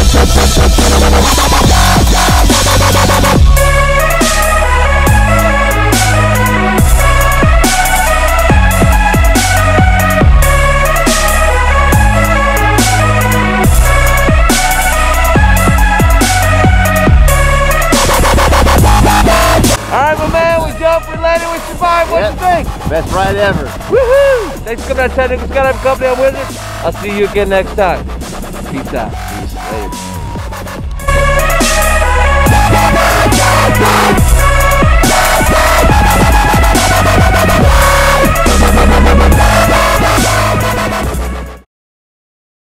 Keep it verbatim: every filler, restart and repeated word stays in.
What yep. you think? Best ride ever. Woohoo! Thanks for coming out to Chattanooga Skydiving Company. I'm Wizard. I'll see you again next time. Peace out. Peace. Later.